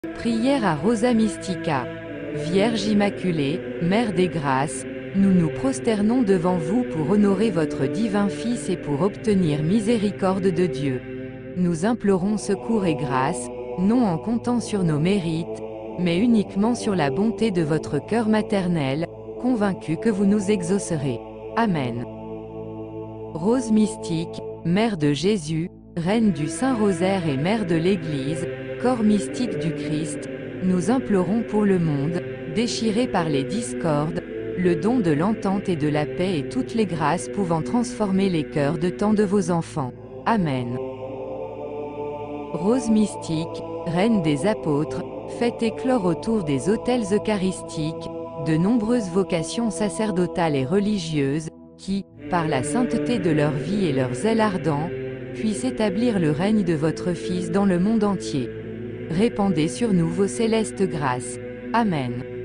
Prière à Rosa Mystica. Vierge Immaculée, Mère des Grâces, nous nous prosternons devant vous pour honorer votre divin Fils et pour obtenir miséricorde de Dieu. Nous implorons secours et grâce, non en comptant sur nos mérites, mais uniquement sur la bonté de votre cœur maternel, convaincu que vous nous exaucerez. Amen. Rose mystique, Mère de Jésus, Reine du Saint-Rosaire et Mère de l'Église, corps mystique du Christ, nous implorons pour le monde, déchiré par les discordes, le don de l'entente et de la paix et toutes les grâces pouvant transformer les cœurs de tant de vos enfants. Amen. Rose mystique, Reine des apôtres, faites éclore autour des autels eucharistiques, de nombreuses vocations sacerdotales et religieuses, qui, par la sainteté de leur vie et leur zèle ardent, puissent établir le règne de votre Fils dans le monde entier. Répandez sur nous vos célestes grâces. Amen.